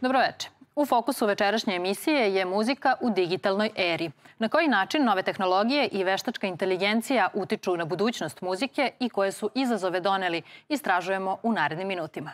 Dobroveče. U fokusu večerašnje emisije je muzika u digitalnoj eri. Na koji način nove tehnologije i veštačka inteligencija utiču na budućnost muzike i koje su izazove doneli, istražujemo u narednim minutima.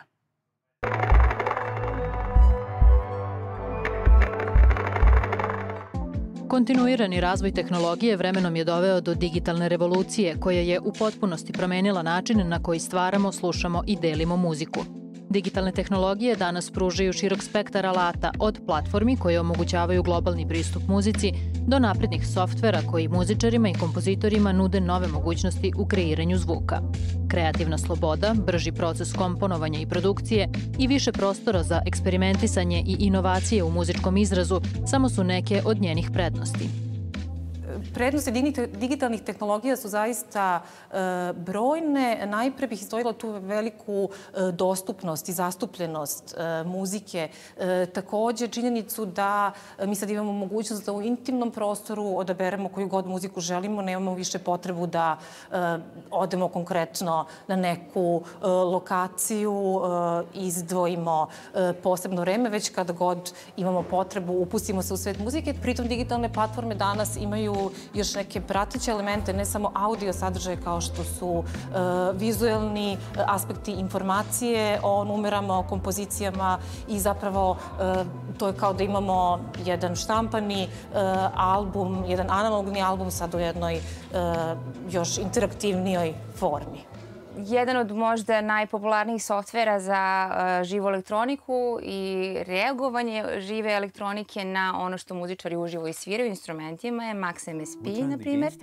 Kontinuirani razvoj tehnologije vremenom je doveo do digitalne revolucije koja je u potpunosti promenila način na koji stvaramo, slušamo i delimo muziku. Digitalne tehnologije danas pružaju širok spektar alata, od platformi koje omogućavaju globalni pristup muzici do naprednih softvera koji muzičarima i kompozitorima nude nove mogućnosti u kreiranju zvuka. Kreativna sloboda, brži proces komponovanja i produkcije i više prostora za eksperimentisanje i inovacije u muzičkom izrazu samo su neke od njenih prednosti. Prednosti digitalnih tehnologija su zaista brojne. Najpre bih izdvojila tu veliku dostupnost i zastupljenost muzike. Takođe, činjenicu da mi sad imamo mogućnost da u intimnom prostoru odaberemo koju god muziku želimo, nemamo više potrebu da odemo konkretno na neku lokaciju, izdvojimo posebno vreme, već kada god imamo potrebu, upustimo se u svet muzike. Pritom, digitalne platforme danas imaju još neke prateće elemente, ne samo audio sadržaje kao što su vizuelni aspekti informacije o numerama, o kompozicijama i zapravo to je kao da imamo jedan štampani album, jedan analogni album sad u jednoj još interaktivnijoj formi. Jedan od možda najpopularnijih softvera za živu elektroniku i reagovanje žive elektronike na ono što muzičari uživo i sviraju instrumentima je Max MSP, na primjer.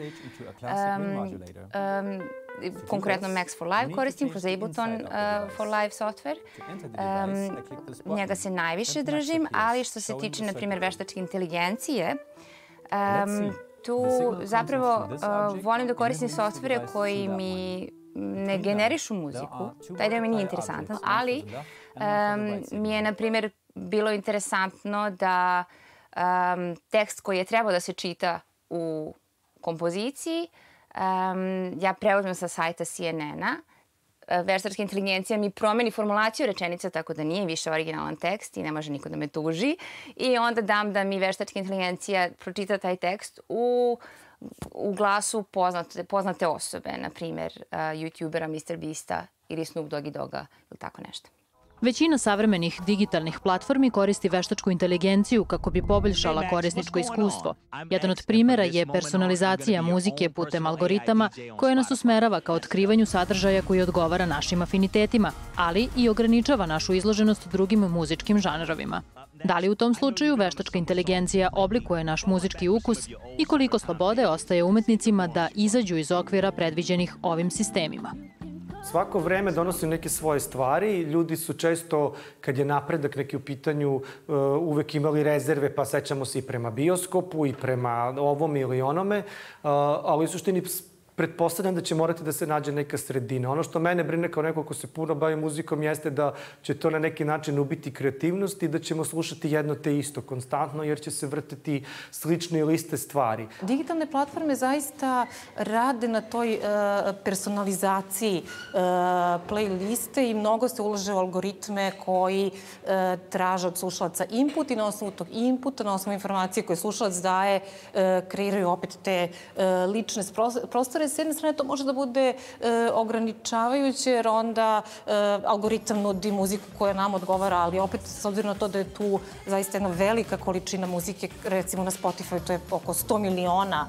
Konkretno Max for Live koristim kroz Ableton for Live software. Njega se najviše držim, ali što se tiče, na primjer, veštačke inteligencije, tu zapravo volim da koristim softvere koji mi ne generišu muziku, taj deo mi nije interesantan, ali mi je, na primjer, bilo interesantno da tekst koji je trebao da se čita u kompoziciji, ja preuzmem sa sajta CNN-a, veštačka inteligencija mi promeni formulaciju rečenice tako da nije više originalan tekst i ne može niko da me tuži. I onda dam da mi veštačka inteligencija pročita taj tekst u glasu poznate osobe, na primjer YouTubera, Mr. Beasta ili Snoop Doggy Dogga ili tako nešto. Većina savremenih digitalnih platformi koristi veštačku inteligenciju kako bi poboljšala korisničko iskustvo. Jedan od primjera je personalizacija muzike putem algoritama koja nas usmerava ka otkrivanju sadržaja koji odgovara našim afinitetima, ali i ograničava našu izloženost drugim muzičkim žanrovima. Da li u tom slučaju veštačka inteligencija oblikuje naš muzički ukus i koliko slobode ostaje umetnicima da izađu iz okvira predviđenih ovim sistemima? Svako vreme donosi neke svoje stvari. Ljudi su često, kad je napredak neki u pitanju, uvek imali rezerve, pa sećamo se i prema bioskopu i prema ovom ili onome, ali u suštini pretpostavljam da će morati da se nađe neka sredina. Ono što mene brine kao neko ko se puno bavi muzikom jeste da će to na neki način ubiti kreativnost i da ćemo slušati jedno te isto konstantno jer će se vrteti slične ili iste stvari. Digitalne platforme zaista rade na toj personalizaciji playliste i mnogo se ulaže u algoritme koji traže od slušalaca input i na osnovu tog inputa, na osnovu informacije koje slušalac daje, kreiraju opet te lične prostore. S jedne strane to može da bude ograničavajuće jer onda algoritam nudi muziku koja nam odgovara, ali opet s obzirom na to da je tu zaista jedna velika količina muzike, recimo na Spotify to je oko 100 miliona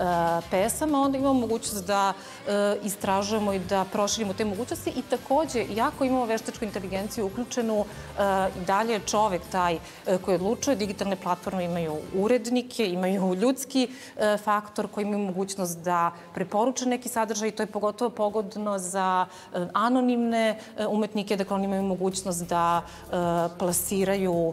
pesama, onda imamo mogućnost da istražujemo i da proširimo te mogućnosti i takođe, jako imamo veštačku inteligenciju uključenu, i dalje je čovek taj koji odlučuje. Digitalne platforme imaju urednike, imaju ljudski faktor koji imaju mogućnost da preporuče neki sadržaj i to je pogotovo pogodno za anonimne umetnike, dakle oni imaju mogućnost da plasiraju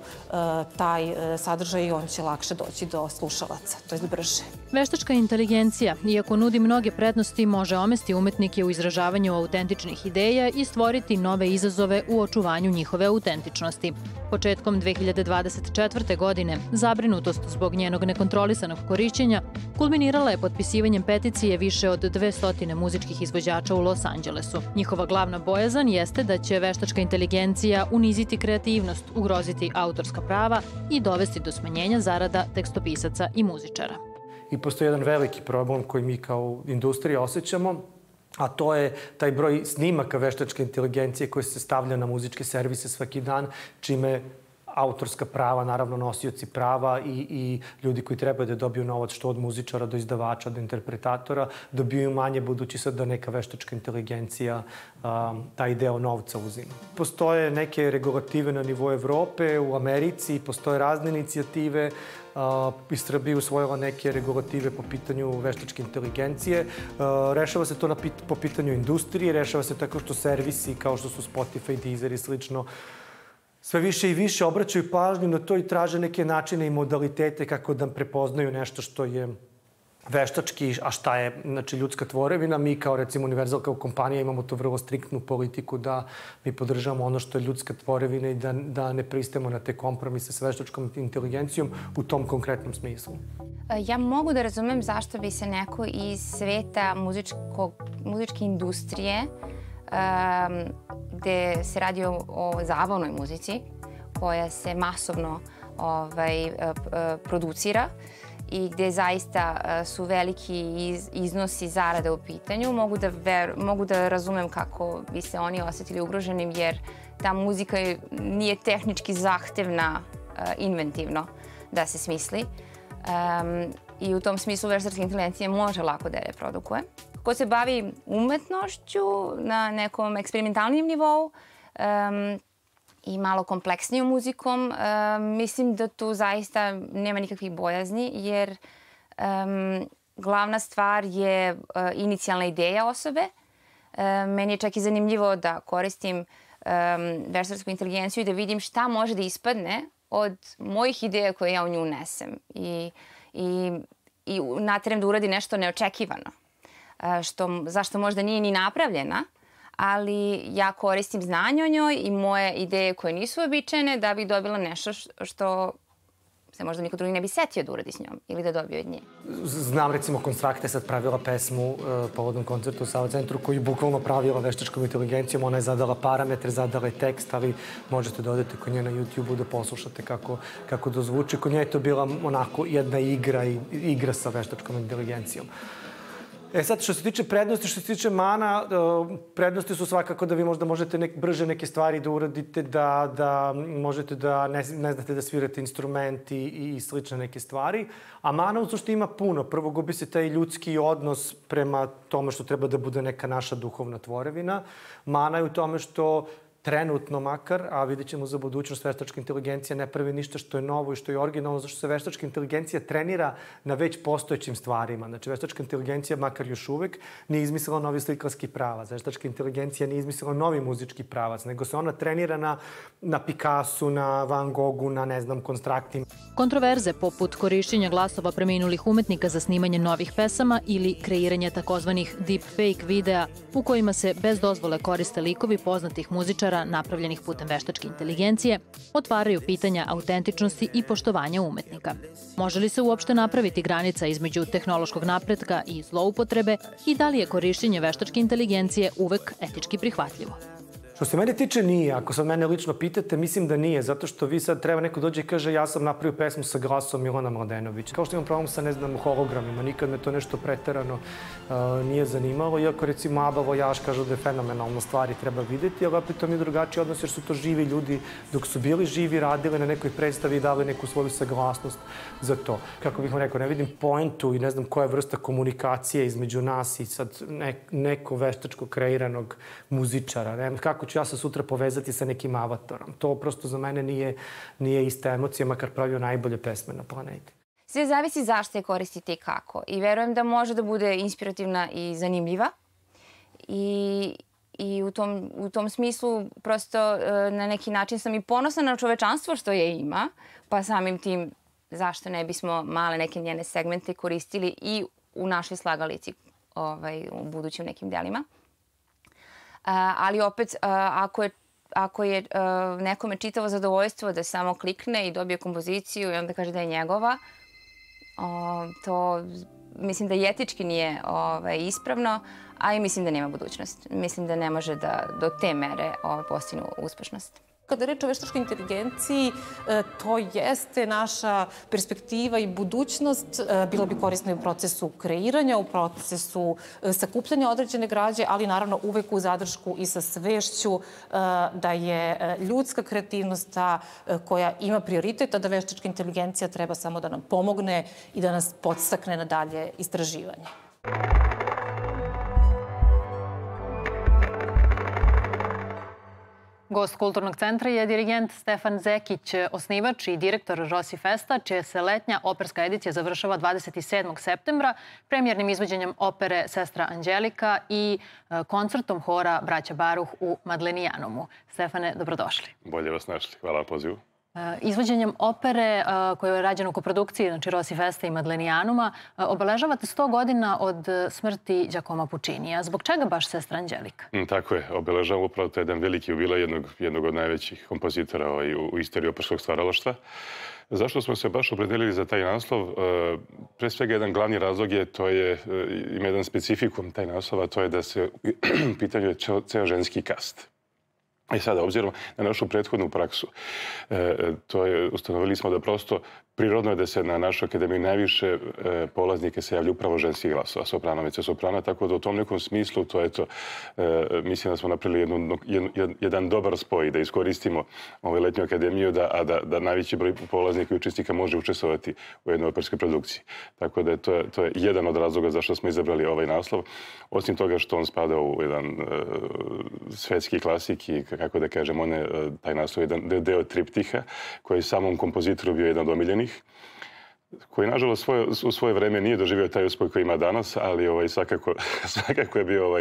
taj sadržaj i on će lakše doći do slušalaca, to je brže. Veštačka inteligencija, iako nudi mnoge prednosti, može omesti umetnike u izražavanju autentičnih ideja i stvoriti nove izazove u očuvanju njihove autentičnosti. Početkom 2024. godine zabrinutost zbog njenog nekontrolisanog korišćenja Kulminirala je potpisivanjem peticije više od 200 muzičkih izvođača u Los Angelesu. Njihova glavna bojazan jeste da će veštačka inteligencija uniziti kreativnost, ugroziti autorska prava i dovesti do smanjenja zarada tekstopisaca i muzičara. I postoji jedan veliki problem koji mi kao industrija osjećamo, a to je taj broj snimaka veštačke inteligencije koji se stavlja na muzičke servise svaki dan, čime autorska prava, naravno nosioci prava i ljudi koji treba da dobiju novac što od muzičara do izdavača, do interpretatora, dobiju manje budući sad da neka veštačka inteligencija taj deo novca uzima. Postoje neke regulative na nivou Evrope, u Americi, postoje razne inicijative. I Srbija usvojila neke regulative po pitanju veštačke inteligencije. Rešava se to po pitanju industrije, rešava se tako što servisi kao što su Spotify, Deezer i slično sve više i više obraćaju pažnju na to i traže neke načine i modalitete kako da prepoznaju nešto što je veštački, a šta je ljudska tvorevina. Mi kao recimo Univerzal kao kompanija imamo to vrlo striktnu politiku da mi podržavamo ono što je ljudska tvorevina i da ne pristajemo na te kompromise sa veštačkom inteligencijom u tom konkretnom smislu. Ja mogu da razumem zašto bi se neko iz sveta muzičke industrije gde se radi o zabavnoj muzici koja se masovno producira i gde zaista su veliki iznosi zarade u pitanju. Mogu da razumem kako bi se oni osetili ugroženim jer ta muzika nije tehnički zahtevna inventivno da se smisli. I u tom smislu veštačka inteligencija može lako da je reprodukuje. Ko se bavi umetnošću na nekom eksperimentalnijem nivou i malo kompleksnijom muzikom, mislim da tu zaista nema nikakvih bojazni jer glavna stvar je inicijalna ideja osobe. Meni je čak i zanimljivo da koristim veštačku inteligenciju i da vidim šta može da ispadne od mojih ideja koje ja u nju unesem i naterem da uradi nešto neočekivano. Zašto možda nije ni napravljena, ali ja koristim znanje o njoj i moje ideje koje nisu običajne da bih dobila nešto što se možda niko drugi ne bi setio da uradi s njom ili da dobije od nje. Znam recimo Konstrakta je sad pravila pesmu povodom koncerta u Sava centru koju je bukvalno pravila veštačkom inteligencijom. Ona je zadala parametre, zadala je tekst, ali možete da odete kod nje na YouTube-u da poslušate kako to zvuči. Kod nje je to bila onako jedna igra sa veštačkom inteligencijom. Sad, što se tiče prednosti, što se tiče mana, prednosti su svakako da vi možda možete brže neke stvari da uradite, da možete da ne znate da svirate instrument i slične neke stvari. A mana u suštini ima puno. Prvo, gubi se taj ljudski odnos prema tome što treba da bude neka naša duhovna tvorevina. Mana je u tome što trenutno makar, a vidjet ćemo za budućnost, veštačka inteligencija ne pravi ništa što je novo i što je originalno, zašto se veštačka inteligencija trenira na već postojećim stvarima. Znači, veštačka inteligencija, makar još uvek, nije izmislila novi slikarski pravac. Veštačka inteligencija nije izmislila novi muzički pravac, nego se ona trenira na Picassu, na Van Goghu, na, ne znam, Konstrakti. Kontroverze poput korišćenja glasova preminulih umetnika za snimanje novih pesama ili kreiranje takozvanih deepfake videa u kojima se bez dozvole koriste likovi poznatih muzičara napravljenih putem veštačke inteligencije, otvaraju pitanja autentičnosti i poštovanja umetnika. Može li se uopšte napraviti granica između tehnološkog napretka i zloupotrebe i da li je korišćenje veštačke inteligencije uvek etički prihvatljivo? Što se mene tiče nije. Ako sad mene lično pitate, mislim da nije, zato što vi sad treba neko dođe i kaže ja sam napravio pesmu sa glasom Milana Mladenovića. Kao što imam problem sa, ne znam, hologramima, nikad me to nešto preterano nije zanimalo, iako recimo Aba Vojaž kažu da je fenomenalna stvar i treba videti, ali opet to mi je drugačiji odnos jer su to živi ljudi dok su bili živi, radili na nekoj predstavi i dali neku svoju saglasnost za to. Kako bih vam rekao, ne vidim poentu i ne znam koja je vrsta komunikacije između nas i sad neko veštačko kreiranog muzičara. Ne? Kako ću ja se sutra povezati sa nekim avatarom? To prosto za mene nije ista emocija, makar pravio najbolje pesme na planeti. Sve zavisi zašto je koristite i kako. I verujem da može da bude inspirativna i zanimljiva. I u tom smislu prosto na neki način sam i ponosna na čovečanstvo što je ima, pa samim tim zašto ne bismo male neke njene segmente koristili i u našoj slagalici u budućim nekim delima. Ali opet, ako je nekome čitavo zadovoljstvo da samo klikne i dobije kompoziciju i onda kaže da je njegova, to mislim da i etički nije ispravno, a i mislim da nema budućnost. Mislim da ne može da do te mere postignu uspešnost. Kada je reč o veštačkoj inteligenciji, to jeste naša perspektiva i budućnost. Bila bi korisna i u procesu kreiranja, u procesu sakupljanja određene građe, ali naravno uvek u zadršku i sa svešću da je ljudska kreativnost ta koja ima prioritet, a da veštačka inteligencija treba samo da nam pomogne i da nas podstakne na dalje istraživanje. Gost Kulturnog centra je dirigent Stefan Zekić, osnivač i direktor Rossi Festa, čija se letnja operska edicija završava 27. septembra premijernim izvođenjem opere Sestra Anđelika i koncertom hora Braća Baruh u Madlenijanomu. Stefane, dobrodošli. Bolje vas našli. Hvala na pozivu. Izvođenjem opere koja je rađena u koprodukciji, znači Rossi Festa i Madlenijanuma, obeležavate 100 godina od smrti Giacomo Puccinija. Zbog čega baš Sestra Anđelika? Tako je. Obeležavamo upravo to jedan veliki jubilej jednog od najvećih kompozitora u istoriji operskog stvaralaštva. Zašto smo se baš opredelili za taj naslov? Pre svega jedan glavni razlog je, ima jedan specifikum taj naslov, a to je da se u pitanju je ceo ženski kast. I sada, obzirom na našu prethodnu praksu, ustanovili smo da prosto prirodno je da se na našoj akademiji najviše polaznike se javlja upravo ženskih glasova, sopranovice, soprana, tako da u tom nekom smislu mislim da smo napravili jedan dobar spoj, da iskoristimo letnju akademiju, a da najveći broj polaznika i učesnika može učestvovati u jednoj operskoj produkciji. Tako da to je jedan od razloga zašto smo izabrali ovaj naslov. Osim toga što on spada u jedan svetski klasik i, kako da kažem, taj naslov je deo triptiha, koji je samom kompozitoru bio jedan od omiljenih, koji, nažalost, u svoje vreme nije doživio taj uspeh koji ima danas, ali svakako je bio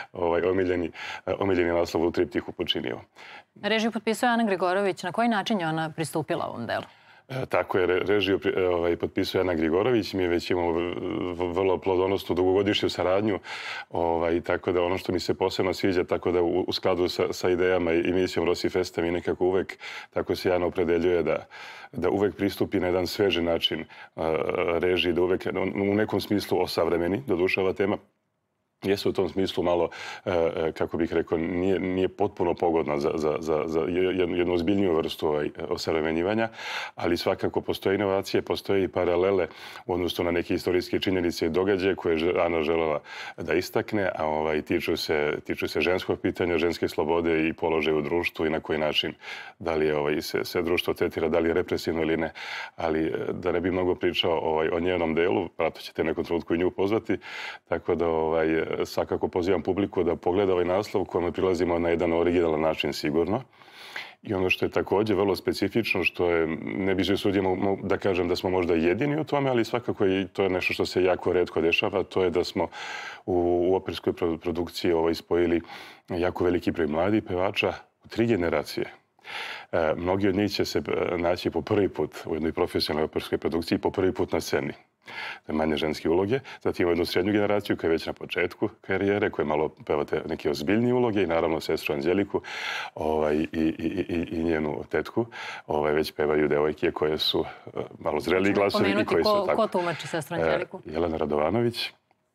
omiljeni naslov u triptihu Pucciniju. Režiju potpisuje Ana Grigorović. Na koji način je ona pristupila ovom delu? Tako je, režiju potpisuje Ana Grigorović. Mi već imamo vrlo plodonosnu dugogodišnju saradnju, tako da ono što mi se posebno sviđa, tako da u skladu sa idejama i misijom Rossi Festa mi nekako uvek tako se Jana opredeljuje da uvek pristupi na jedan sveži način režiji, da uvek u nekom smislu osavremeni, dodušava tema. Jeste u tom smislu malo, kako bih rekao, nije potpuno pogodna za jednu ozbiljniju vrstu osavremenjivanja, ali svakako postoje inovacije, postoje i paralele u odnosu na neke istorijske činjenice i događaje koje je Ana želela da istakne, a tiču se ženskog pitanja, ženske slobode i položaja u društvu i na koji način, da li se društvo tretira, da li je represivno ili ne. Ali da ne bi mnogo pričao o njenom delu, prato ćete nekom trenutku i nju pozvati, tako da svakako pozivam publiku da pogleda ovaj naslov kojom prilazimo na jedan originalan način sigurno. I ono što je također vrlo specifično, što je, ne bih se usudio da kažem da smo možda jedini u tome, ali svakako i to je nešto što se jako retko dešava, to je da smo u operskoj produkciji spojili jako veliki broj mladih pevača u 3 generacije. Mnogi od njih će se naći po prvi put u jednoj profesionalnoj operskoj produkciji, po prvi put na sceni. Manje ženske uloge. Zatim imamo jednu srednju generaciju koja je već na početku karijere, koja malo pevate neke ozbiljnije uloge i naravno Sestru Anđeliku i njenu tetku. Već pevaju devojke koje su malo zreliji glasovi i koji su tako. Ko tumači Sestru Anđeliku? Jelena Radovanović.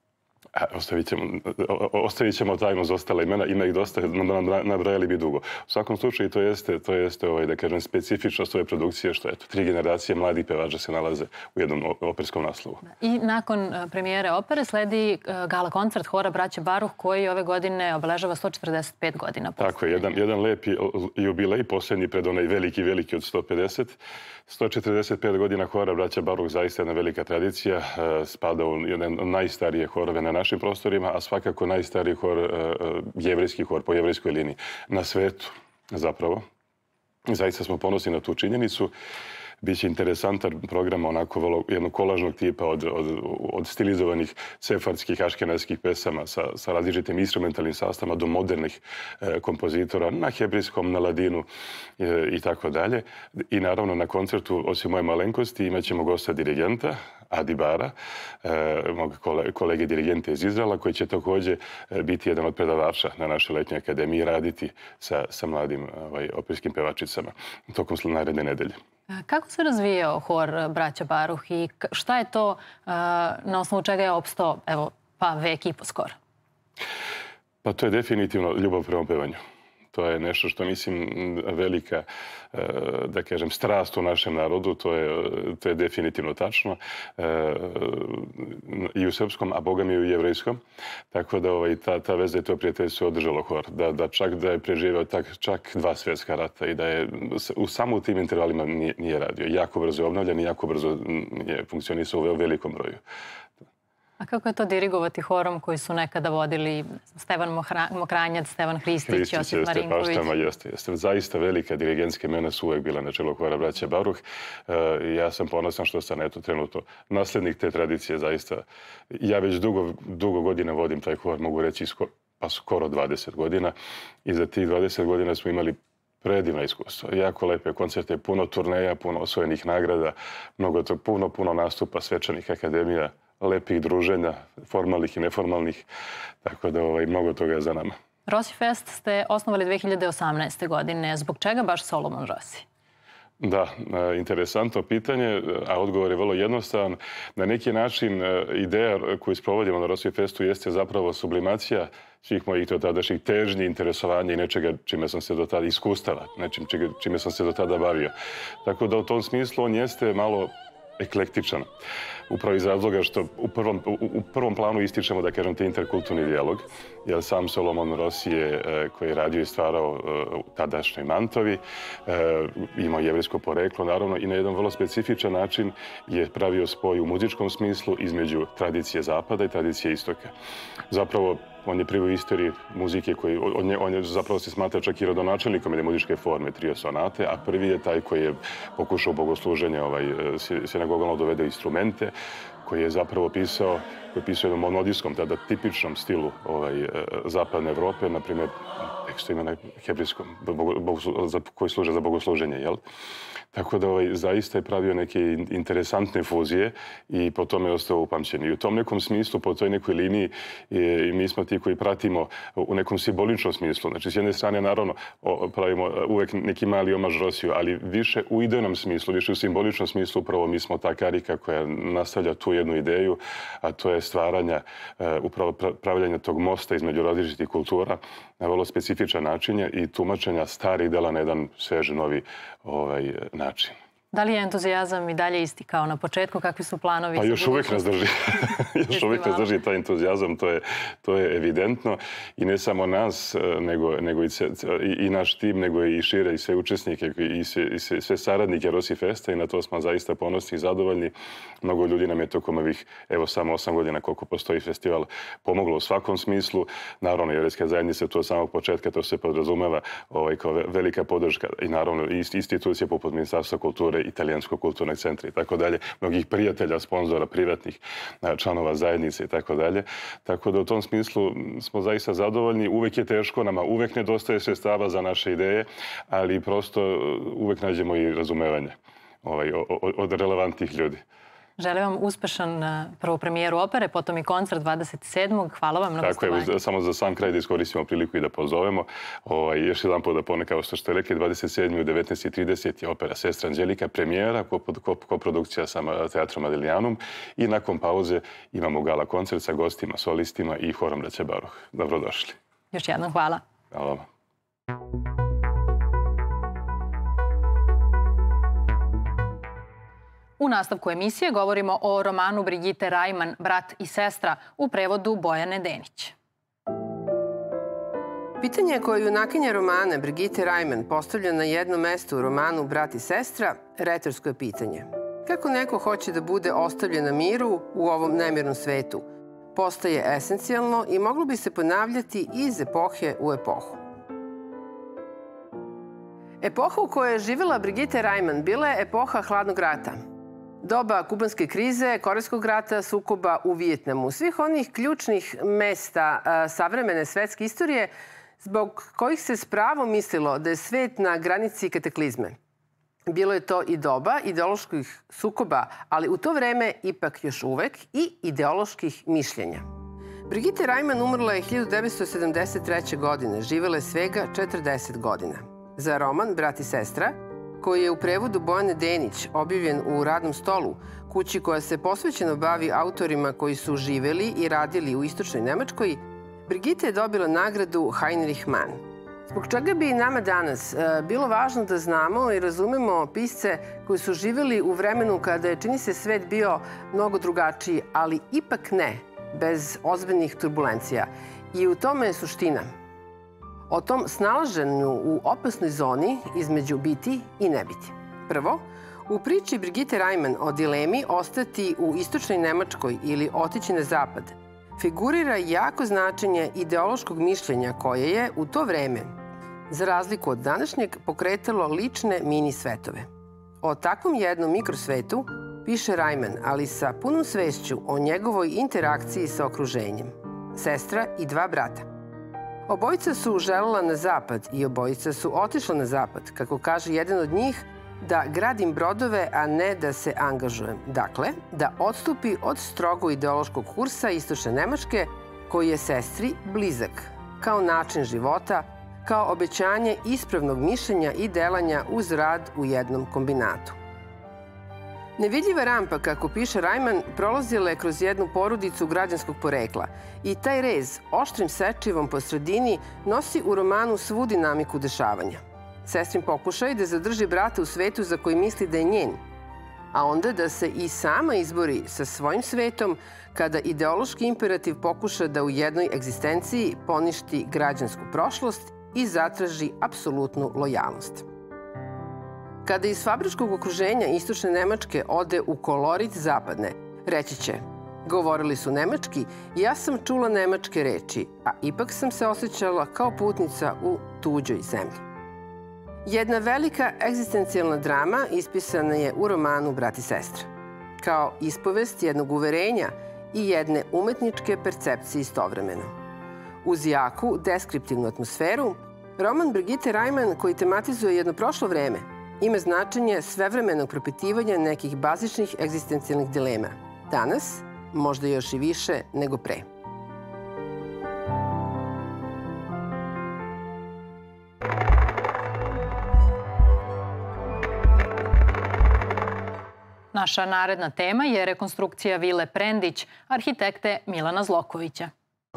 Ostavit ćemo tajnu za ostale imena, ima ih dosta, nabrajali bi dugo. U svakom slučaju to jeste da kažem, specifičnost ove produkcije, što 3 generacije mladih pevača se nalaze u jednom operskom naslovu. I nakon premijere opere sledi gala koncert hora Braća Baruh, koji ove godine obeležava 145 godina. Tako je, jedan lep jubilej, posljednji pred onaj veliki od 150. 145 godina hora Braća Baruh, zaista jedna velika tradicija, spada u najstarije horove na našim prostorima, a svakako najstariji hor, jevrejski hor po jevrejskoj liniji na svetu zapravo. Zaista smo ponosni na tu činjenicu. Biće interesantan program onako jednog kolažnog tipa od stilizovanih sefardskih, aškenazskih pesama sa različitim instrumentalnim sastavama do modernih kompozitora na hebrejskom, na ladinu i tako dalje. I naravno na koncertu, osim moje malenkosti, imat ćemo gosta dirigenta, Adi Bara, mog kolege dirigenta iz Izraela, koji će također biti jedan od predavača na našoj letnjoj akademiji i raditi sa mladim operskim pevačicama tokom naredne nedelje. Kako se razvijao hor Braća Baruh i šta je to na osnovu čega je opstao, evo, pa vek i po skoro? Pa to je definitivno ljubav prema pevanju. To je nešto što, mislim, velika, da kažem, strast u našem narodu. To je definitivno tačno. I u srpskom, a boga mi i u jevrejskom. Tako da ta veza i to prijateljstvo je održalo hor. Da čak da je preživao čak 2 svjetska rata i da je samo u tim intervalima nije radio. Jako brzo je obnavljan i jako brzo je funkcionisao u velikom broju. A kako je to dirigovati horom koji su nekada vodili Stevan Mokranjac, Stevan Hristić, Josip Marinković? Jeste. Zaista velika dirigentska imena su uvek bila na čelu hora Braća Baruh. Ja sam ponosan što sam trenutno naslednik te tradicije. Zaista, ja već dugo godina vodim taj hor, mogu reći pa skoro 20 godina. I za tih 20 godina smo imali predivna iskustva. Jako lepe koncerte, puno turneja, puno osvojenih nagrada, puno nastupa, svečanih akademija, lepih druženja, formalnih i neformalnih, tako da mnogo toga je za nama. Rossi Fest ste osnovali 2018. godine. Zbog čega baš Solomon Rossi? Da, interesantno pitanje, a odgovor je vrlo jednostavan. Na neki način ideja koju sprovodimo na Rossi Festu jeste zapravo sublimacija svih mojih dotadašnjih težnji, interesovanja i nečega čime sam se do tada iskustava, nečim čime sam se do tada bavio. Tako da u tom smislu on jeste malo eklektičan. Upravo iz razloga što u prvom planu ističemo, da kažem, te interkulturni dijalog, jer sam Solomon Rossi je, koji je radio i stvarao u tadašnjoj Mantovi, imao jevrijsko poreklo, naravno, i na jedan vrlo specifičan način je pravio spoj u muzičkom smislu između tradicije Zapada i tradicije Istoka. Zapravo, on je prvi u istoriji muzike koji, on je zapravo se smatra čak i rodonačelnikom jedne muzičke forme, trio sonate, a prvi je taj koji je pokušao bogosluženje sinagogalno dovede instrumente, koji je zapravo pisao jednom monodijskom, tada tipičnom stilu zapadne Evrope, na primjer tekstovima na hebrijskom, koji služe za bogosluženje, jel? Tako da zaista je pravio neke interesantne fuzije i po tome je ostao upamćen. I u tom nekom smislu, po toj nekoj liniji, mi smo ti koji pratimo u nekom simboličnom smislu. Znači, s jedne strane, naravno, pravimo uvek neki mali omaž Rossiju, ali više u idejnom smislu, više u simboličnom smislu, upravo mi smo ta karika koja nastavlja tu jednu ideju, a to je stvaranja, upravo pravljanja tog mosta između različitih kultura na vrlo specifičan način i tumačenja starih dela na jedan sveži, novi način. Da li je entuzijazam i dalje isti kao na početku? Kakvi su planovi? Pa još uvek nas drži. Još uvek nas drži taj entuzijazam, to je evidentno. I ne samo nas, nego i naš tim, nego i šire, i sve učesnike, i sve saradnike Rossi Festa, i na to smo zaista ponosni i zadovoljni. Mnogo ljudi nam je tokom ovih, evo, samo 8 godina koliko postoji festival, pomoglo u svakom smislu. Naravno, jevrejska zajednica, to od samog početka, to se podrazumeva kao velika podrška. I naravno, institucije poput Ministarstva kulture, Italijanskog kulturnog centra i tako dalje, mnogih prijatelja, sponzora, privatnih članova zajednice i tako dalje. Tako da u tom smislu smo zaista zadovoljni. Uvek je teško nama, uvek nedostaje sredstava za naše ideje, ali prosto uvek nađemo i razumevanje od relevantnih ljudi. Želim vam uspešan prvo premijeru opere, potom i koncert 27. Hvala vam na gostovanju. Tako je, samo za sam kraj da iskoristimo priliku i da pozovemo. Još jedan put da ponovim, kao što ste rekli, 27. u 19:30 je opera Sestra Anđelika, premijera, koprodukcija sa Teatrom Modiglianum, i nakon pauze imamo gala koncert sa gostima, solistima i horom Braća Baruh. Dobrodošli. Još jednom hvala. Hvala vam. U nastavku emisije govorimo o romanu Brigitte Reimann, Brat i sestra, u prevodu Bojane Denić. Pitanje koje junakinja romana Brigitte Reimann postavlja na jedno mesto u romanu Brat i sestra, retorsko je pitanje. Kako neko hoće da bude ostavljen na miru u ovom nemirnom svetu? Postaje esencijalno i moglo bi se ponavljati iz epohe u epohu. Epoha u kojoj je živjela Brigitte Reimann bila je epoha hladnog rata. Doba kubanske krize, Korejskog rata, sukoba u Vijetnamu. Svih onih ključnih mesta savremene svetske istorije zbog kojih se s pravom mislilo da je svet na granici kataklizme. Bilo je to i doba ideoloških sukoba, ali u to vreme ipak još uvek i ideoloških mišljenja. Brigitte Reimann umrla je 1973. godine. Živjela je svega 40 godina. Za roman Brat i sestra, koji je u prevodu Bojane Denić objavljen u Radnom stolu, kući koja se posvećeno bavi autorima koji su živeli i radili u istočnoj Nemačkoj, Brigitte je dobila nagradu Heinrich Mann. Zbog čega bi nama danas bilo važno da znamo i razumemo pisce koji su živeli u vremenu kada je, čini se, svet bio mnogo drugačiji, ali ipak ne, bez ozbiljnih turbulencija. I u tome je suština. O tom snalaženju u opasnoj zoni između biti i ne biti. Prvo, u priči Brigitte Reimann o dilemi ostati u istočnoj Nemačkoj ili otići na zapad, figurira jako značenje ideološkog mišljenja koje je u to vreme, za razliku od današnjeg, pokretalo lične mini svetove. O takvom jednom mikrosvetu piše Reimann, ali sa punom svešću o njegovoj interakciji sa okruženjem. Sestra i dva brata. Obojica su želela na zapad i obojica su otišla na zapad, kako kaže jedan od njih, da gradim brodove, a ne da se angažujem. Dakle, da odstupi od strogo ideološkog kursa istočne Nemačke, koji je sestri blizak, kao način života, kao obećanje ispravnog mišljenja i delanja uz rad u jednom kombinatu. Nevidljiva rampa, kako piše Reimann, prolazila je kroz jednu porodicu građanskog porekla i taj rez, oštrim sečivom po sredini, nosi u romanu svu dinamiku dešavanja. Sestrin pokušaj da zadrži brata u svetu za koji misli da je njen, a onda da se i sama izbori sa svojim svetom kada ideološki imperativ pokuša da u jednoj egzistenciji poništi građansku prošlost i zatraži apsolutnu lojalnost. Kada iz fabričkog okruženja istočne Nemačke ode u kolorit zapadne, reći će: govorili su nemački i ja sam čula nemačke reči, a ipak sam se osjećala kao putnica u tuđoj zemlji. Jedna velika egzistencijalna drama ispisana je u romanu Brat i sestra, kao ispovest jednog uverenja i jedne umetničke percepcije istovremeno. Uz jaku, deskriptivnu atmosferu, roman Brigitte Reimann, koji tematizuje jedno prošlo vreme, ima značenje svevremenog propitivanja nekih bazičnih egzistencijalnih dilema. Danas, možda još i više nego pre. Naša naredna tema je rekonstrukcija vile Prendić, arhitekte Milana Zlokovića.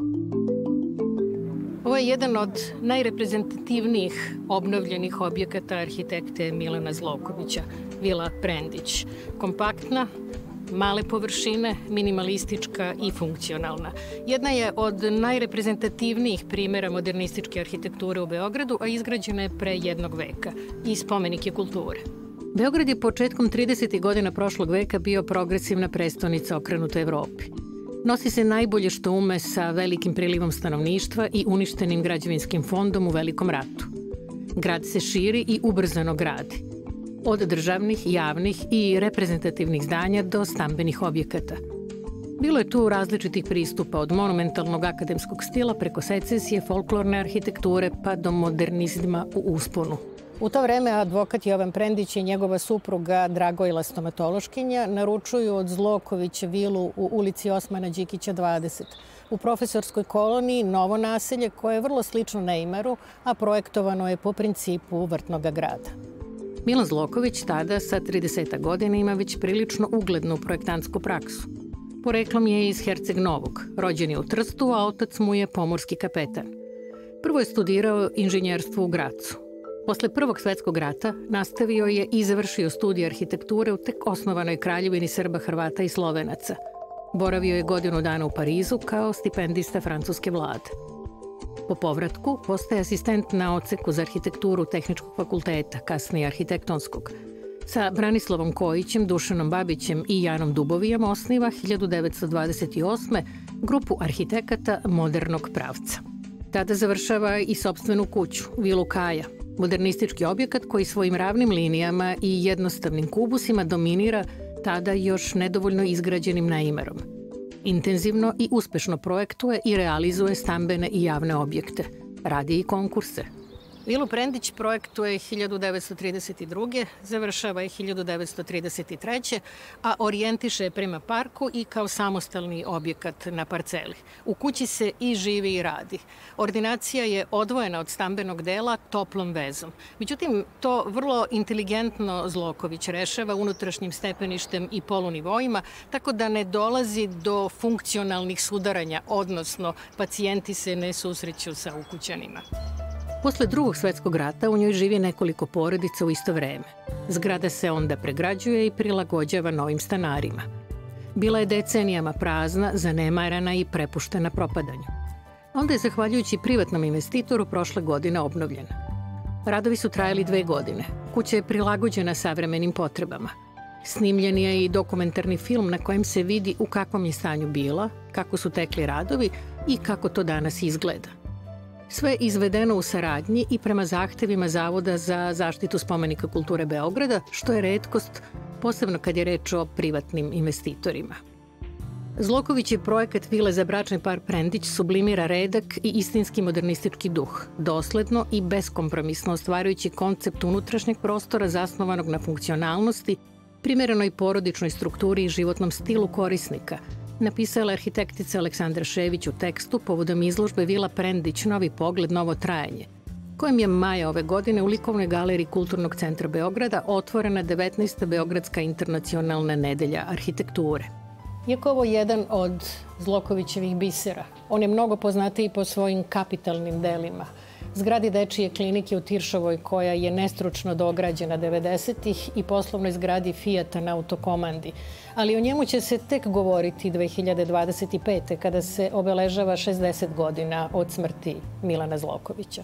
Ovo je jedan od najreprezentativnijih obnovljenih objekata arhitekte Milana Zlokovića, vila Prendić. Kompaktna, male površine, minimalistička i funkcionalna. Jedna je od najreprezentativnijih primjera modernističke arhitekture u Beogradu, a izgrađena je pre jednog veka i spomenik je kulture. Beograd je početkom 30. godina prošlog veka bio progresivna prestonica okrenuta Evropi. Nosi se najbolje što ume sa velikim prilivom stanovništva i uništenim građevinskim fondom u Velikom ratu. Grad se širi i ubrzano gradi. Od državnih, javnih i reprezentativnih zdanja do stambenih objekata. Bilo je tu različitih pristupa, od monumentalnog akademskog stila preko secesije, folklorne arhitekture pa do modernizma u usponu. U to vreme advokat Jovan Prendić i njegova supruga Dragojla stomatološkinja naručuju od Zlokovića vilu u ulici Osmana Đikića 20, u profesorskoj koloniji novo naselje koje je vrlo slično Neimaru, a projektovano je po principu vrtnog grada. Milan Zloković tada sa 30 godina ima već prilično uglednu projektantsku praksu. Poreklom je iz Herceg Novog, rođen je u Trstu, a otac mu je pomorski kapetan. Prvo je studirao inženjerstvo u Gracu. Posle Prvog svetskog rata nastavio je i završio studije arhitekture u tek osnovanoj Kraljevini Srba, Hrvata i Slovenaca. Boravio je godinu dana u Parizu kao stipendista francuske vlade. Po povratku postaje asistent na odseku za arhitekturu Tehničkog fakulteta, kasnije arhitektonskog. Sa Branislavom Kojićem, Dušanom Babićem i Janom Dubovijom osniva 1928. grupu arhitekata modernog pravca. Tada završava i sopstvenu kuću, vilu Kaja, modernistički objekat koji svojim ravnim linijama i jednostavnim kubusima dominira tada još nedovoljno izgrađenim Neimarom. Intenzivno i uspešno projektuje i realizuje stambene i javne objekte. Radi i konkurse. Vilu Prendić projektuje 1932. završava je 1933. a orijentiše je prema parku i kao samostalni objekat na parceli. U kući se i živi i radi. Ordinacija je odvojena od stambenog dela toplom vezom. Međutim, to vrlo inteligentno Zloković rešava unutrašnjim stepeništem i polunivoima, tako da ne dolazi do funkcionalnih sudaranja, odnosno pacijenti se ne susreću sa ukućanima. Posle Drugog svetskog rata u njoj živi nekoliko porodica u isto vreme. Zgrada se onda pregrađuje i prilagođava novim stanarima. Bila je decenijama prazna, zanemarana i prepuštena propadanju. Onda je, zahvaljujući privatnom investitoru, prošle godine obnovljena. Radovi su trajali 2 godine. Kuća je prilagođena savremenim potrebama. Snimljen je i dokumentarni film na kojem se vidi u kakvom je stanju bila, kako su tekli radovi i kako to danas izgleda. Sve izvedeno u saradnji i prema zahtevima Zavoda za zaštitu spomenika kulture Beograda, što je retkost, posebno kad je reč o privatnim investitorima. Zlokovićev projekat vile za bračni par Prendić sublimira redak i istinski modernistički duh, dosledno i beskompromisno ostvarujući koncept unutrašnjeg prostora zasnovanog na funkcionalnosti, primerenoj porodičnoj strukturi i životnom stilu korisnika, napisala je arhitektica Aleksandra Šević u tekstu povodom izložbe Vila Prendić Novi pogled, novo trajanje, kojem je maja ove godine u Likovnoj galeriji Kulturnog centra Beograda otvorena 19. Beogradska internacionalna nedelja arhitekture. Iako ovo je jedan od Zlokovićevih bisera, on je mnogo poznatiji po svojim kapitalnim delima. Zgradi dečije klinike u Tiršovoj, koja je nestručno dograđena 90-ih, i poslovnoj zgradi Fijata na Autokomandi. Ali o njemu će se tek govoriti 2025. kada se obeležava 60 godina od smrti Milana Zlokovića.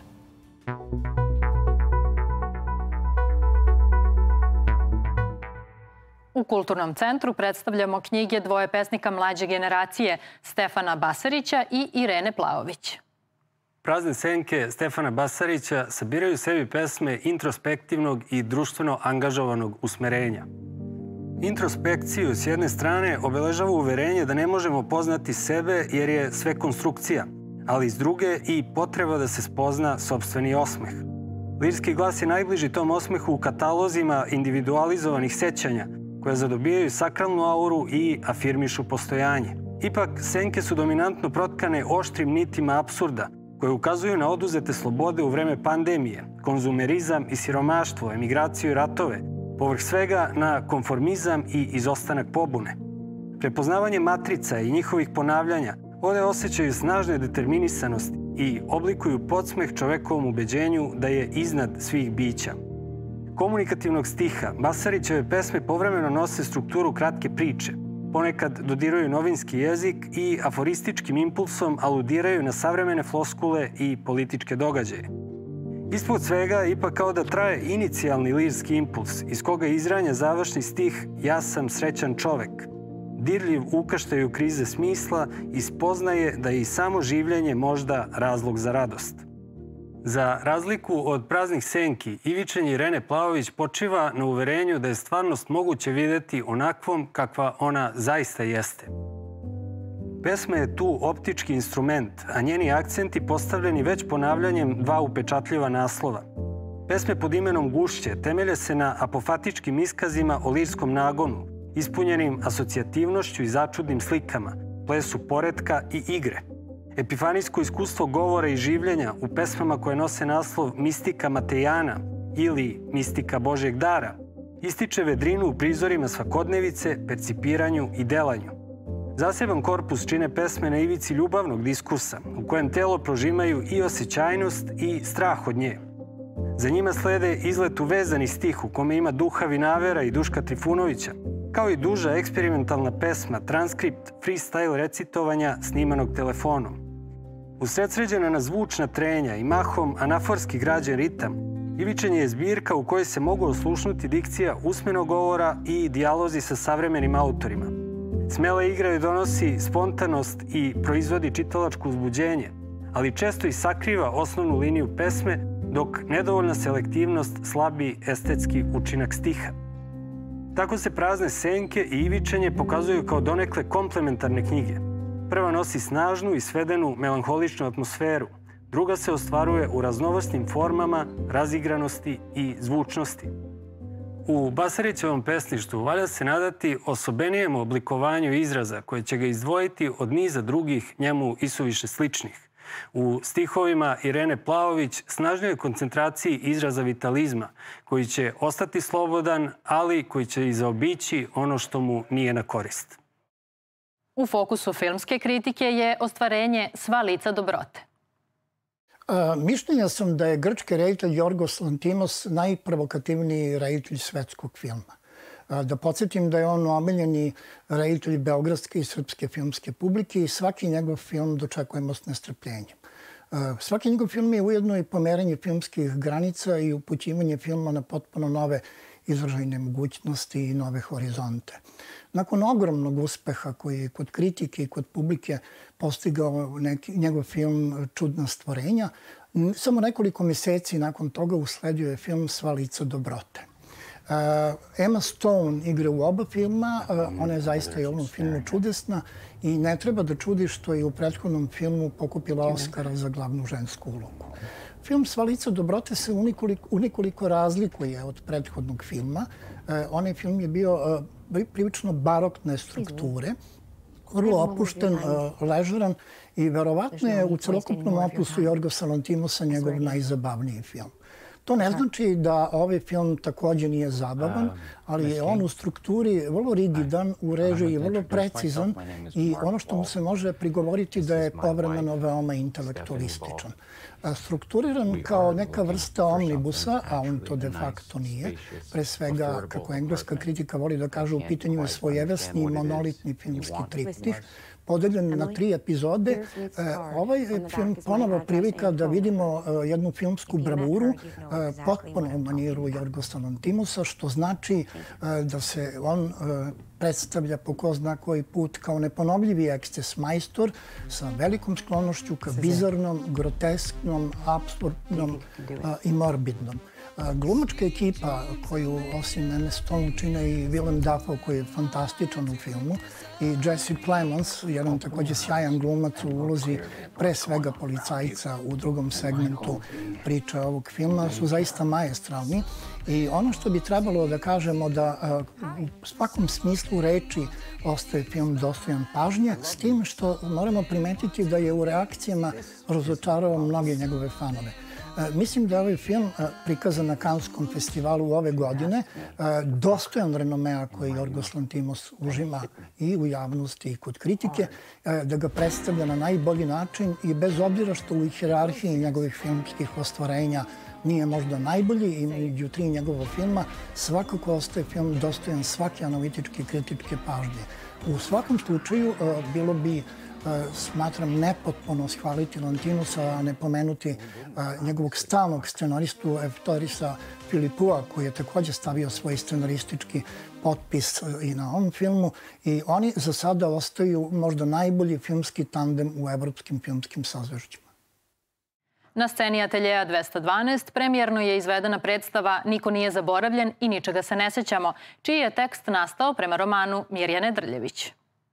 U Kulturnom centru predstavljamo knjige dvoje pesnika mlađe generacije, Stefana Basarića i Irene Plaović. Prazne senke Stefana Basarića sabiraju sebi pesme introspektivnog i društveno angažovanog usmerenja. Introspekciju s jedne strane obeležava uverenje da ne možemo poznati sebe jer je sve konstrukcija, ali s druge i potreba da se spozna sopstveni osmeh. Lirski glas je najbliži tom osmehu u katalozima individualizovanih sećanja, koja zadobijaju sakralnu auru i afirmišu postojanje. Ipak, senke su dominantno protkane oštrim nitima apsurda, koje ukazuju na oduzete slobode u vreme pandemije, konzumerizam i siromaštvo, emigraciju i ratove, povrh svega na konformizam i izostanak pobune. Prepoznavanje matrica i njihovih ponavljanja ovde osjećaju snažne determinisanosti i oblikuju podsmeh čovekovom ubeđenju da je iznad svih bića. Komunikativnog stiha Basarićeve pesme povremeno nose strukturu kratke priče, ponekad dodiraju novinski jezik i aforističkim impulsom aludiraju na savremene floskule i političke događaje. Ispod svega, ipak kao da traje inicijalni lirski impuls, iz koga izranja završni stih "Ja sam srećan čovek", dirljiv ukrštaju krize smisla i spoznaje da je i samo življenje možda razlog za radost. Za razliku od praznih senki, Ivičenje Irene Plaović počiva na uverenju da je stvarnost moguće videti onakvom kakva ona zaista jeste. Pesma je tu optički instrument, a njeni akcenti postavljeni već ponavljanjem 2 upečatljiva naslova. Pesme pod imenom Gušće temelje se na apofatičkim iskazima o lirskom nagonu, ispunjenim asocijativnošću i začudnim slikama, plesu poretka i igre. Epifanijsko iskustvo govora i življenja u pesmama koje nose naslov Mistika Matejana ili Mistika Božjeg dara ističe vedrinu u prizorima svakodnevice, percipiranju i delanju. Zaseban korpus čine pesme na ivici ljubavnog diskursa, u kojem telo prožimaju i osjećajnost i strah od nje. Za njima slede izlet u vezani stih u kome ima duha Vinavera i Duška Trifunovića, kao i duža eksperimentalna pesma, transkript freestyle recitovanja snimanog telefonom. Usredsređena na zvučna trenja i mahom anaforski građen ritam, Ivičenje je zbirka u kojoj se mogu oslušnuti dikcija usmenog govora i dijalozi sa savremenim autorima. Smela igra joj donosi spontanost i proizvodi čitalačko uzbuđenje, ali često i sakriva osnovnu liniju pesme, dok nedovoljna selektivnost slabi estetski učinak stiha. Tako se Prazne senke i Ivičenje pokazuju kao donekle komplementarne knjige. Prva nosi snažnu i svedenu melanholičnu atmosferu, druga se ostvaruje u raznovrsnim formama, razigranosti i zvučnosti. U Basarićevom pesništvu valja se nadati osobenijem oblikovanju izraza koje će ga izdvojiti od niza drugih njemu isuviše sličnih. U stihovima Irene Plaović snažnoj koncentraciji izraza vitalizma koji će ostati slobodan, ali koji će i zaobići ono što mu nije na korist. U fokusu filmske kritike je ostvarenje Sva lica dobrote. Mišljenja sam da je grčki reditelj Jorgos Lanthimos najprovokativniji reditelj svetskog filma. Da podsjetim da je on omiljeni reditelj beogradske i srpske filmske publike i svaki njegov film dočekujemo s nestrpljenjem. Svaki njegov film je ujedno i pomeranje filmskih granica i upućivanje filma na potpuno nove izražajne mogućnosti i nove horizonte. Nakon ogromnog uspeha koji je kod kritike i kod publike postigao njegov film Čudna stvorenja, samo nekoliko mjeseci nakon toga usledio je film Sva lica dobrote. Emma Stone igra u oba filma, ona je zaista i u ovom filmu čudesna i ne treba da čudi što je u prethodnom filmu pokupila Oscara za glavnu žensku ulogu. Film Sva lica dobrote se unekoliko razlikuje od prethodnog filma. Onaj film je bio prilično barokne strukture, vrlo opušten, ležeran i verovatno je u celokupnom opusu Jorgosa Lanthimosa njegov najzabavniji film. To ne znači da ovaj film također nije zabavan, ali je on u strukturi vrlo rigidan, u režiji vrlo precizan i ono što mu se može prigovoriti da je povremeno veoma intelektualističan. Strukturiran kao neka vrsta omnibusa, a on to de facto nije. Pre svega, kako engleska kritika voli da kaže, u pitanju je svojevrsni i monolitni filmski triptih, podeljen na 3 epizode. Ovaj je film ponovo prilika da vidimo jednu filmsku bravuru, potpuno u maniru Jorgosa Lanthimosa, što znači da se on predstavlja po ko zna koji put kao neponovljivi eksces majstor sa velikom sklonošću ka bizarnom, grotesknom, apsurdnom i morbidnom. Glumačka ekipa koju osim Emma Stone čine i Willem Dafoe koji je fantastičan u filmu i Jesse Plemons, jedan također sjajan glumac u ulozi pre svega policajca u drugom segmentu priče ovog filma, su zaista maestralni. I ono što bi trebalo da kažemo da u svakom smislu reči ostaje film dostojan pažnje, s tim što moramo primetiti da je u reakcijama razočarao mnoge njegove fanove. Mislim da je ovaj film prikazan na Kanskom festivalu ove godine, dostojan renomea koji Jorgos Lanthimos užima i u javnosti i kod kritike, da ga predstavlja na najbolji način i bez obzira što u hijerarhiji njegovih filmskih ostvarenja nije možda najbolji i među 3 njegova filma, svakako ostaje film dostojan svake analitičke i kritičke pažnje. U svakom slučaju bilo bi, smatram, nepotpuno shvaliti Lanthimosa, a ne pomenuti njegovog stalnog scenaristu Eftorisa Filipua, koji je također stavio svoj scenaristički potpis i na ovom filmu. I oni za sada ostaju možda najbolji filmski tandem u evropskim filmskim sazvežđima. Na sceni Ateljeja 212 premijerno je izvedena predstava Niko nije zaboravljen i ničega se ne sećamo, čiji je tekst nastao prema romanu Mirjane Drljević.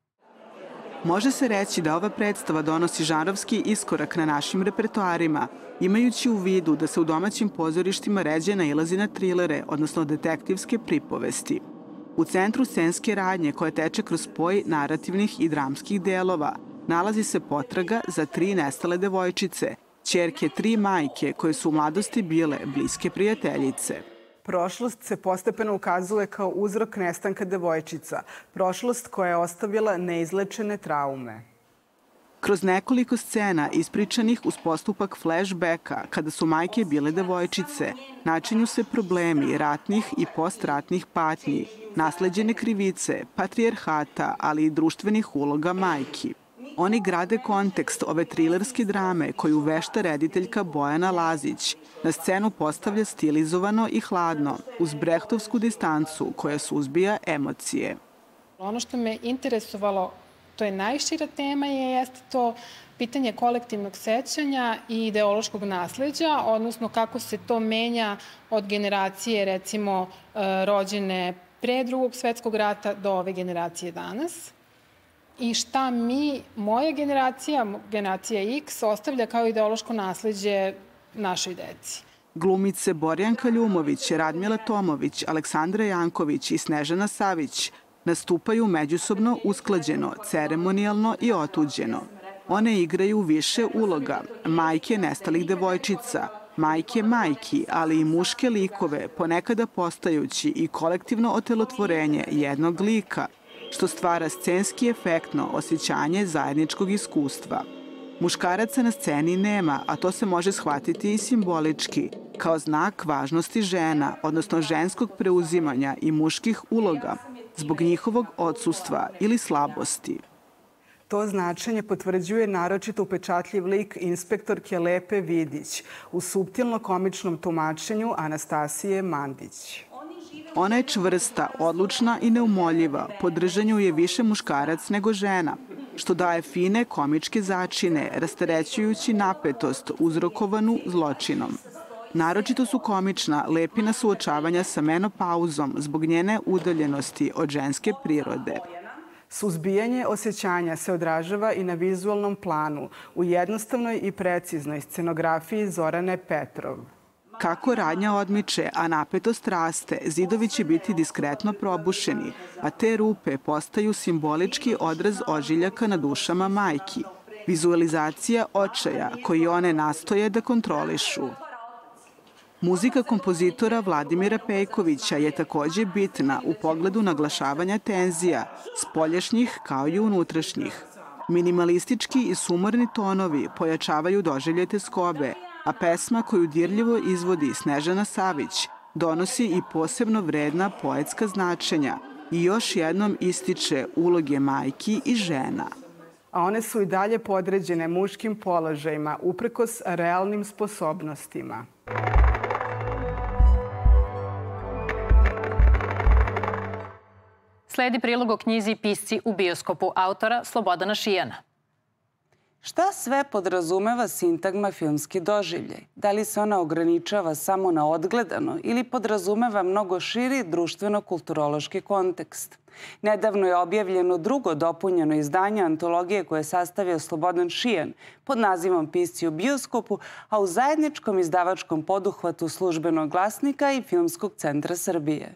Može se reći da ova predstava donosi žanrovski iskorak na našim repertoarima, imajući u vidu da se u domaćim pozorištima ređe nailazi na trilere, odnosno detektivske pripovesti. U centru scenske radnje, koja teče kroz spoj narativnih i dramskih delova, nalazi se potraga za 3 nestale devojčice, ćerke 3 majke koje su u mladosti bile bliske prijateljice. Prošlost se postepeno ukazuje kao uzrok nestanka devojčica. Prošlost koja je ostavila neizlečene traume. Kroz nekoliko scena ispričanih uz postupak flashbacka, kada su majke bile devojčice, načinju se problemi ratnih i postratnih patnji, nasleđene krivice, patrijarhata, ali i društvenih uloga majki. Oni grade kontekst ove trilerske drame koju vešta rediteljka Bojana Lazić na scenu postavlja stilizovano i hladno, uz brehtovsku distancu koja suzbija emocije. Ono što me interesovalo, to je najšira tema, jeste to pitanje kolektivnog sećanja i ideološkog nasleđa, odnosno kako se to menja od generacije, recimo, rođene pre Drugog svetskog rata do ove generacije danas. i šta moja generacija X, ostavlja kao ideološko nasleđe našoj deci. Glumice Borjanka Ljumović, Radmila Tomović, Aleksandra Janković i Snežana Savić nastupaju međusobno usklađeno, ceremonijalno i otuđeno. One igraju više uloga, majke nestalih devojčica, majke majki, ali i muške likove, ponekada postajući i kolektivno otelotvorenje jednog lika, što stvara scenski efektno osjećanje zajedničkog iskustva. Muškaraca na sceni nema, a to se može shvatiti i simbolički, kao znak važnosti žena, odnosno ženskog preuzimanja i muških uloga, zbog njihovog odsustva ili slabosti. To značenje potvrđuje naročito upečatljiv lik inspektorke Lepe Vidić u suptilno-komičnom tumačenju Anastasije Mandić. Ona je čvrsta, odlučna i neumoljiva. Po držanju je više muškarac nego žena, što daje fine komičke začine, rasterećujući napetost uzrokovanu zločinom. Naročito su komična Lepina suočavanja sa menopauzom zbog njene udaljenosti od ženske prirode. Suzbijanje osjećanja se odražava i na vizualnom planu, u jednostavnoj i preciznoj scenografiji Zorane Petrov. Kako radnja odmiče, a napetost raste, zidovi će biti diskretno probušeni, a te rupe postaju simbolički odraz ožiljaka na dušama majki. Vizualizacija očaja koji one nastoje da kontrolišu. Muzika kompozitora Vladimira Pejkovića je takođe bitna u pogledu naglašavanja tenzija, spoljašnjih kao i unutrašnjih. Minimalistički i sumorni tonovi pojačavaju doživlje teskobe, a pesma koju dirljivo izvodi Snežana Savić donosi i posebno vredna poetska značenja i još jednom ističe uloge majki i žena. A one su i dalje podređene muškim položajima, uprkos realnim sposobnostima. Sledi prilog o knjizi Pisci u bioskopu autora Slobodana Šijana. Šta sve podrazumeva sintagma filmski doživljaj? Da li se ona ograničava samo na odgledano ili podrazumeva mnogo širi društveno-kulturološki kontekst? Nedavno je objavljeno drugo dopunjeno izdanje antologije koje je sastavio Slobodan Šijan pod nazivom Pisci u bioskopu, a u zajedničkom izdavačkom poduhvatu Službenog glasnika i Filmskog centra Srbije.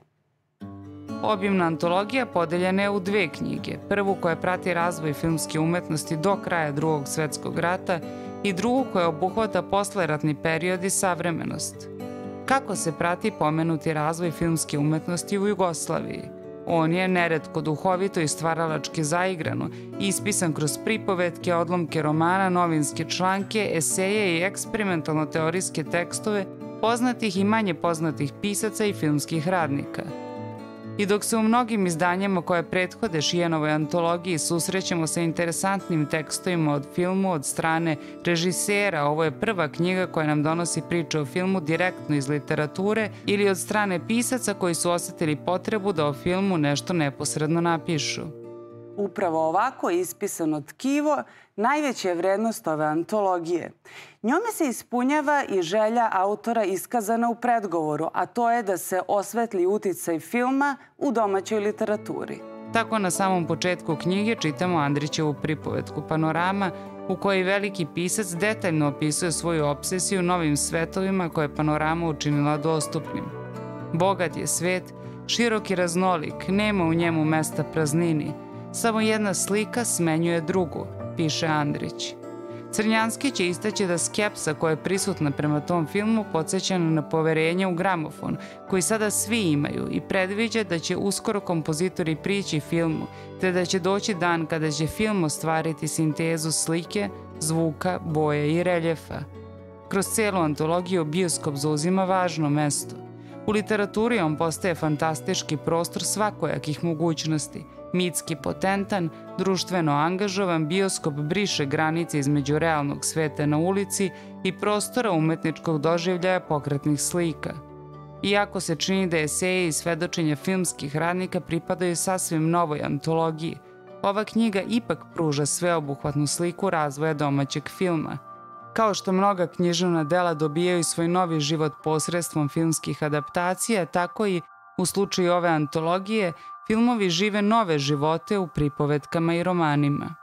Obimna antologija podeljena je u dve knjige. Prvu koja prati razvoj filmske umetnosti do kraja Drugog svetskog rata i drugu koja obuhvata posleratni period i savremenost. Kako se prati pomenuti razvoj filmske umetnosti u Jugoslaviji? On je neretko duhovito i stvaralački zaigrano, ispisan kroz pripovetke, odlomke romana, novinske članke, eseje i eksperimentalno-teorijske tekstove poznatih i manje poznatih pisaca i filmskih radnika. I dok se u mnogim izdanjima koje prethode Šijanovoj antologiji susrećemo sa interesantnim tekstovima od filmu od strane režisera, ovo je prva knjiga koja nam donosi priče o filmu direktno iz literature ili od strane pisaca koji su osetili potrebu da o filmu nešto neposredno napišu. Upravo ovako ispisano tkivo najveća je vrednost ove antologije. Njome se ispunjava i želja autora iskazana u predgovoru, a to je da se osvetli uticaj filma u domaćoj literaturi. Tako na samom početku knjige čitamo Andrićevu pripovetku Panorama, u kojoj veliki pisac detaljno opisuje svoju obsesiju novim svetovima koje je Panorama učinila dostupnim. Bogat je svet, širok i raznolik, nema u njemu mesta praznini. Samo jedna slika smenjuje drugu, piše Andrić. Crnjanski će istaći da skepsa koja je prisutna prema tom filmu podsjeća na poverenje u gramofon, koji sada svi imaju i predviđa da će uskoro kompozitori prići filmu, te da će doći dan kada će film ostvariti sintezu slike, zvuka, boje i reljefa. Kroz celu antologiju bioskop zauzima važno mesto. U literaturi on postaje fantastički prostor svakojakih mogućnosti. Mitski potentan, društveno angažovan, bioskop briše granice između realnog sveta na ulici i prostora umetničkog doživljaja pokretnih slika. Iako se čini da eseje i svedočenja filmskih radnika pripadaju sasvim novoj antologiji, ova knjiga ipak pruža sveobuhvatnu sliku razvoja domaćeg filma. Kao što mnoga književna dela dobijaju svoj novi život posredstvom filmskih adaptacija, tako i u slučaju ove antologije, Filmovi žive nove živote u pripovetkama i romanima.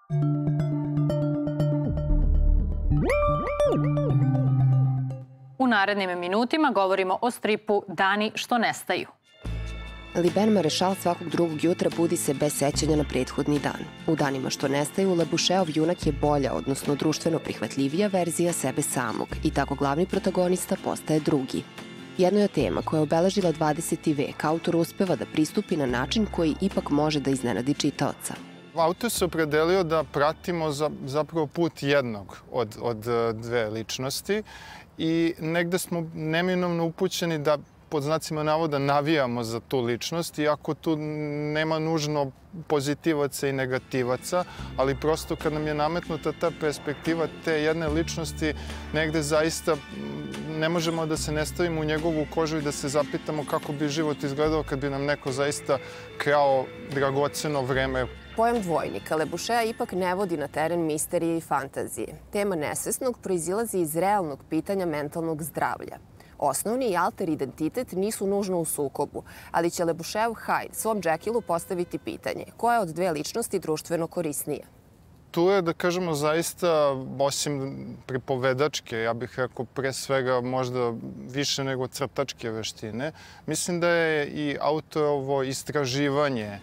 U narednim minutima govorimo o stripu Dani što nestaju. Liben Marešal svakog drugog jutra budi se bez sećanja na prethodni dan. U danima što nestaju, Lebušeov junak je bolja, odnosno društveno prihvatljivija verzija sebe samog i tako glavni protagonista postaje drugi. Jedno je tema koja je obeležila 20. vek. Autor uspeva da pristupi na način koji ipak može da iznenadi čitaoca. Autor se opredelio da pratimo zapravo put jednog od dve ličnosti i negde smo neminovno upućeni da pod znacima navoda navijamo za tu ličnost, iako tu nema nužno pozitivaca i negativaca, ali prosto kad nam je nametnuta ta perspektiva te jedne ličnosti, negde zaista ne možemo da se ne stavimo u njegovu kožu i da se zapitamo kako bi život izgledao kad bi nam neko zaista krao dragoceno vreme. Pojam dvojnika Lebušea ipak ne vodi na teren misterije i fantazije. Tema nesvesnog proizilazi iz realnog pitanja mentalnog zdravlja. Osnovni i alter identitet nisu nužno u sukobu, ali će Lebušev Hyde svom Jekillu postaviti pitanje koja je od dve ličnosti društveno korisnija. Tu je, da kažemo, zaista, osim pripovedačke, ja bih rekao pre svega možda više nego crtačke veštine, mislim da je i autorovo istraživanje,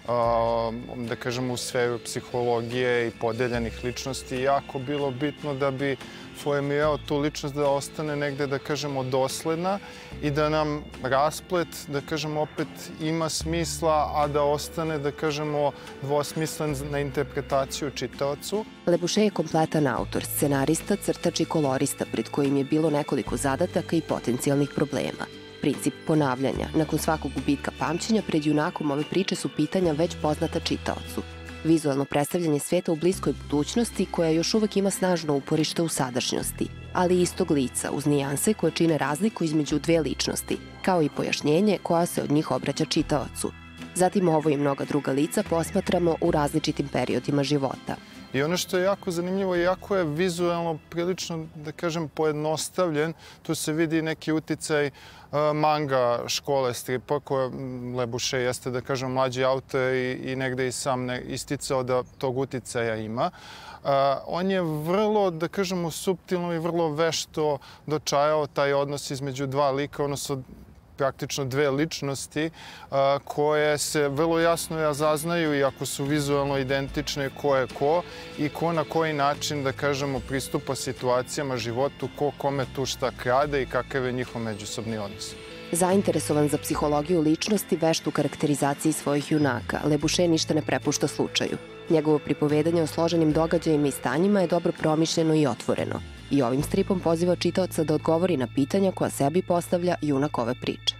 da kažemo, u sferu psihologije i podeljenih ličnosti jako bilo bitno da bi formirao tu ličnost da ostane negde, da kažemo, dosledna i da nam rasplet, da kažemo, opet ima smisla, a da ostane, da kažemo, dvosmislen na interpretaciju čitaocu. Lebuše je kompletan autor, scenarista, crtač i kolorista, pred kojim je bilo nekoliko zadataka i potencijalnih problema. Princip ponavljanja. Nakon svakog gubitka pamćenja, pred junakom ove priče su pitanja već poznata čitaocu. Vizualno predstavljanje sveta u bliskoj budućnosti koja još uvek ima snažno uporište u sadašnjosti, ali istog lica uz nijanse koje čine razliku između dve ličnosti, kao i pojašnjenje koja se od njih obraća čitaocu. Zatim ovo i mnoga druga lica posmatramo u različitim periodima života. I ono što je jako zanimljivo, jako je vizualno prilično, da kažem, pojednostavljen. Tu se vidi neki uticaj manga škole stripa, koja Lebuše jeste, da kažem, mlađi autor i negde i sam isticao da tog uticaja ima. On je vrlo, da kažemo, suptilno i vrlo vešto dočajao taj odnos između dva lika, odnosno praktično dve ličnosti koje se vrlo jasno razaznaju, iako su vizualno identične, ko je ko i ko na koji način, da kažemo, pristupa situacijama, životu, ko kome tu šta krade i kakav je njihov međusobni odnos. Zainteresovan za psihologiju ličnosti, vešt u karakterizaciji svojih junaka, Lebuše ništa ne prepušta slučaju. Njegovo pripovedanje o složenim događajima i stanjima je dobro promišljeno i otvoreno. I ovim stripom poziva čitaoca da odgovori na pitanja koja sebi postavlja junak ove priče.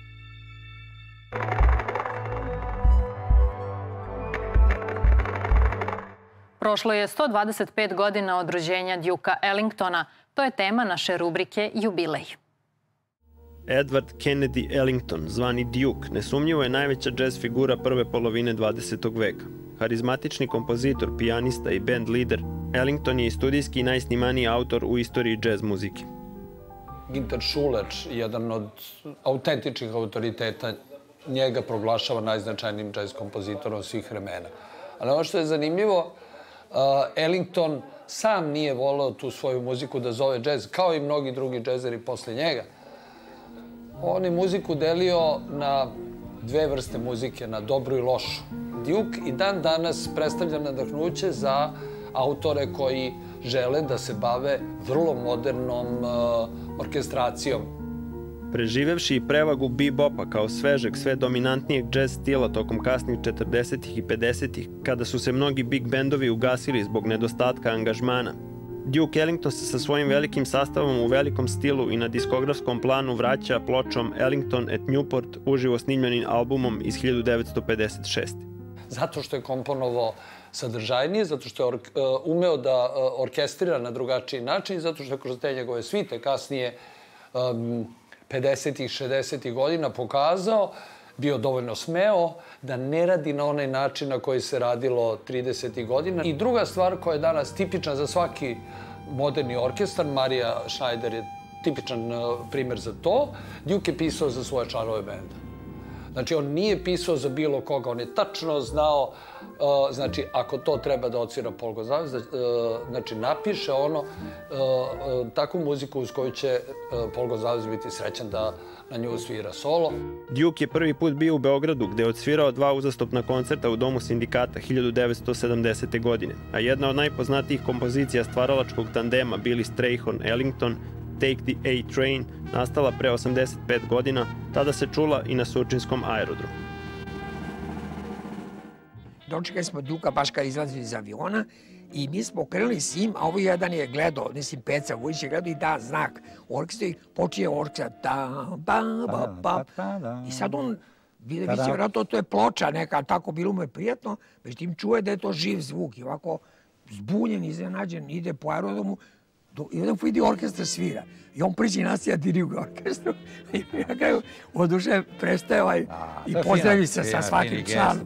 Prošlo je 125 godina od rođenja Duke-a Ellingtona. To je tema naše rubrike Jubilej. Edward Kennedy Ellington, zvani Duke, nesumnjivo je najveća džez figura prve polovine 20. veka. Harizmatični kompozitor, pijanista i band lider, Ellington je i studijski najsnimaniji autor u istoriji džez muzike. Ginter Šulec, jedan od autentičnih autoriteta, njega proglašava najznačajnijim džez kompozitorom svih vremena. Ali ono što je zanimljivo, Ellington sam nije voleo tu svoju muziku da zove džez, kao i mnogi drugi džezeri posle njega. On je muziku delio na dve vrste muzike, na dobru i lošu. Duke i dan danas predstavlja nadahnuće za autore koji žele da se bave vrlo modernom orkestracijom. Preživevši i prevagu bebopa kao svežeg, sve dominantnijeg džez stila tokom kasnih 40. i 50. kada su se mnogi big bendovi ugasili zbog nedostatka angažmana, Duke Ellington se sa svojim velikim sastavom u velikom stilu i na diskografskom planu vraća pločom Ellington at Newport uživo snimljenim albumom iz 1956. Zato što je komponovao sadržajnije, zato što je umeo da orkestrira na drugačiji način, zato što je kroz te njegove svite kasnije 50-ih, 60-ih godina pokazao, bio dovoljno smeo da ne radi na onaj način na koji se radilo 30-ih godina. I druga stvar koja je danas tipična za svaki moderni orkestar, Marija Schneider je tipičan primer za to, Duke je pisao za svoje članove benda. Znači, on nije pisao za bilo koga, on je tačno znao, znači, ako to treba da odsvira Paul Gonzalez, znači, napiše takvu muziku uz koju će Paul Gonzalez biti srećan da na nju svira solo. Duke je prvi put bio u Beogradu, gde je odsvirao 2 uzastopna koncerta u Domu sindikata 1970. godine, a jedna od najpoznatijih kompozicija stvaralačkog tandema Billy Strayhorn-Ellington, Take the A-Train, nastala pre 85 godina, tada se čula i na Surčinskom aerodromu. Dočekali smo Duka baš kad izlazili iz aviona i mi smo krenuli s njim, a ovo jedan je gledao, mislim Peca Vujić je gledao i da znak orkestra i počinje orkestra i sad on misli vjerojatno to je ploča neka, tako bilo mu je prijatno, međutim čuje da je to živ zvuk i ovako zbunjen, iznenađen, ide po aerodromu i onda vidi orkestra svira. I on priđe i nastaja diriguje orkestru. I na kraju od duše prestaje i pozdravi se sa svakim članom.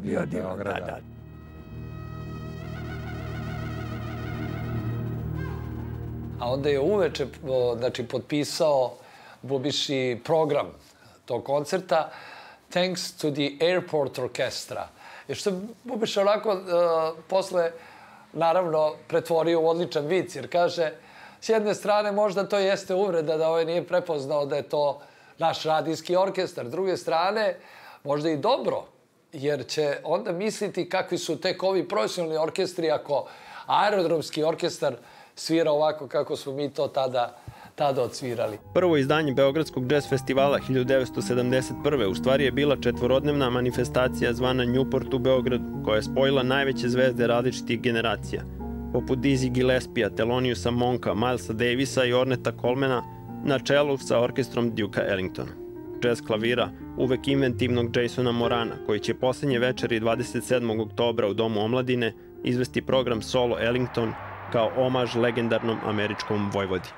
A onda je uveče potpisao Bubiši program tog koncerta Thanks to the Airport Orchestra. I što Bubiš onako posle naravno pretvorio u odličan vic, jer kaže s jedne strane možda to jeste uvreda da ovaj nije prepoznao da je to naš radijski orkestar. S druge strane, možda i dobro, jer će onda misliti kakvi su tek ovi profesionalni orkestri ako aerodromski orkestar svira ovako kako smo mi to tada odsvirali. Prvo izdanje Beogradskog jazz festivala 1971. u stvari je bila 4-dnevna manifestacija zvana Newport u Beogradu, koja je spojila najveće zvezde različitih generacija, poput Dizzy Gillespija, Theloniousa Monka, Milesa Davisa i Orneta Colemana, na čelu sa orkestrom Duka Ellingtona. Jazz klavira uvek inventivnog Jasona Morana, koji će poslednje večeri 27. oktobra u Domu omladine izvesti program Solo Ellington kao omaž legendarnom američkom vojvodi.